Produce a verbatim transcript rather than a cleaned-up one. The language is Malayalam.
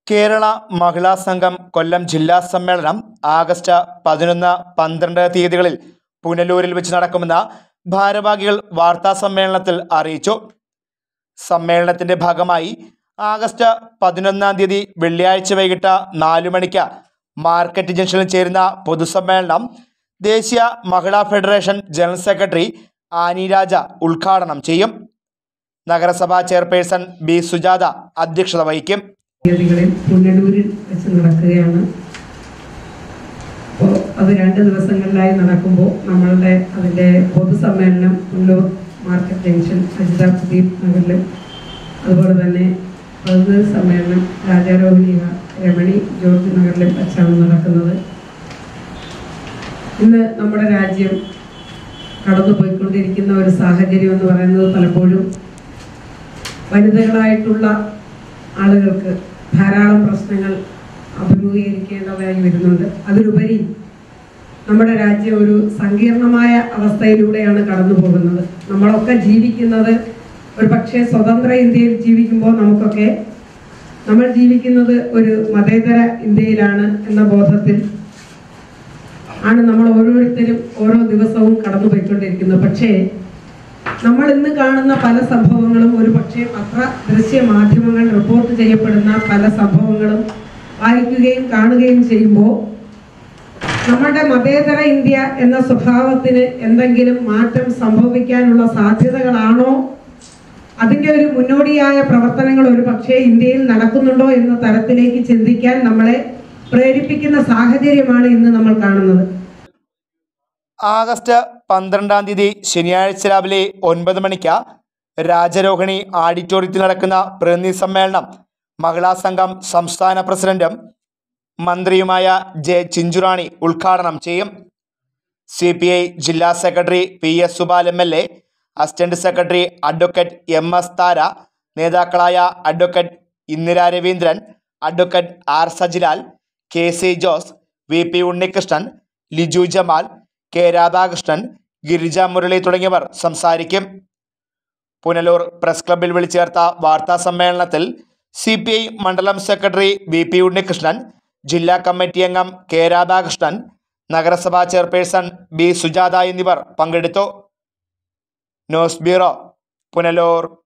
കേരള മഹിളാ സംഘം കൊല്ലം ജില്ലാ സമ്മേളനം ആഗസ്റ്റ് പതിനൊന്ന് പന്ത്രണ്ട് തീയതികളിൽ പുനലൂരിൽ വെച്ച് നടക്കുമെന്ന് ഭാരവാഹികൾ വാർത്താ സമ്മേളനത്തിൽ അറിയിച്ചു. സമ്മേളനത്തിന്റെ ഭാഗമായി ആഗസ്റ്റ് പതിനൊന്നാം തീയതി വെള്ളിയാഴ്ച വൈകിട്ട് നാലു മണിക്ക് മാർക്കറ്റ് ജംഗ്ഷനിൽ ചേരുന്ന പൊതുസമ്മേളനം ദേശീയ മഹിളാ federation general secretary Annie Raja ഉദ്ഘാടനം ചെയ്യും. നഗരസഭാ ചെയർപേഴ്സൺ ബി സുജാത അധ്യക്ഷത വഹിക്കും. തീയതികളിൽ പുനലൂരിൽ വെച്ച് നടക്കുകയാണ്. അപ്പോൾ അത് രണ്ട് ദിവസങ്ങളിലായി നടക്കുമ്പോൾ നമ്മളുടെ അതിൻ്റെ പൊതുസമ്മേളനം പുനലൂർ മാർക്കറ്റ് ജംഗ്ഷൻ അജിത പ്രദീപ് നഗറിലും, അതുപോലെ തന്നെ പ്രതിനിധി സമ്മേളനം രാജാരോഹിണി രമണി ജോർജ് നഗറിലും വെച്ചാണ് നടക്കുന്നത്. ഇന്ന് നമ്മുടെ രാജ്യം കടന്നുപോയിക്കൊണ്ടിരിക്കുന്ന ഒരു സാഹചര്യം എന്ന് പറയുന്നത് പലപ്പോഴും വനിതകളായിട്ടുള്ള ആളുകൾക്ക് ധാരാളം പ്രശ്നങ്ങൾ അഭിമുഖീകരിക്കേണ്ടതായി വരുന്നുണ്ട്. അതിലുപരി നമ്മുടെ രാജ്യം ഒരു സങ്കീർണമായ അവസ്ഥയിലൂടെയാണ് കടന്നു പോകുന്നത്. നമ്മളൊക്കെ ജീവിക്കുന്നത് ഒരു പക്ഷേ സ്വതന്ത്ര ഇന്ത്യയിൽ ജീവിക്കുമ്പോൾ നമുക്കൊക്കെ നമ്മൾ ജീവിക്കുന്നത് ഒരു മതേതര ഇന്ത്യയിലാണ് എന്ന ബോധത്തിൽ ആണ് നമ്മൾ ഓരോരുത്തരും ഓരോ ദിവസവും കടന്നു പോയിക്കൊണ്ടിരിക്കുന്നത്. പക്ഷേ നമ്മൾ ഇന്ന് കാണുന്ന പല സംഭവങ്ങളും ഒരു പക്ഷേ പത്ര ദൃശ്യ മാധ്യമങ്ങൾ റിപ്പോർട്ട് ചെയ്യപ്പെടുന്ന പല സംഭവങ്ങളും വായിക്കുകയും കാണുകയും ചെയ്യുമ്പോൾ നമ്മുടെ മതേതര ഇന്ത്യ എന്ന സ്വഭാവത്തിന് എന്തെങ്കിലും മാറ്റം സംഭവിക്കാനുള്ള സാധ്യതകളാണോ, അതിൻ്റെ ഒരു മുന്നോടിയായ പ്രവർത്തനങ്ങൾ ഒരു പക്ഷേ ഇന്ത്യയിൽ നടക്കുന്നുണ്ടോ എന്ന തരത്തിലേക്ക് ചിന്തിക്കാൻ നമ്മളെ പ്രേരിപ്പിക്കുന്ന സാഹചര്യമാണ് ഇന്ന് നമ്മൾ കാണുന്നത്. ആഗസ്റ്റ് പന്ത്രണ്ടാം തീയതി ശനിയാഴ്ച രാവിലെ ഒൻപത് മണിക്ക് രാജരോഹിണി ഓഡിറ്റോറിയത്തിൽ നടക്കുന്ന പ്രതിനിധി സമ്മേളനം മഹിളാ സംഘം സംസ്ഥാന പ്രസിഡന്റും മന്ത്രിയുമായ ജെ ചിഞ്ചുറാണി ഉദ്ഘാടനം ചെയ്യും. സി പി ഐ ജില്ലാ secretary P S Subal M L A, assistant secretary advocate M S Thara, നേതാക്കളായ advocate Indira Raveendran, advocate R Sajilal, K C Jose, V P Unnikrishnan, Liju Jamal, K Radhakrishnan, Girija Murali തുടങ്ങിയവർ സംസാരിക്കും. പുനലൂർ പ്രസ് ക്ലബ്ബിൽ വിളിച്ചു ചേർത്ത വാർത്താ സമ്മേളനത്തിൽ സി പി ഐ മണ്ഡലം സെക്രട്ടറി വി പി ഉണ്ണികൃഷ്ണൻ, ജില്ലാ കമ്മിറ്റി അംഗം കെ രാധാകൃഷ്ണൻ, നഗരസഭാ ചെയർപേഴ്സൺ ബി സുജാത എന്നിവർ പങ്കെടുത്തു. News bureau, Punalur.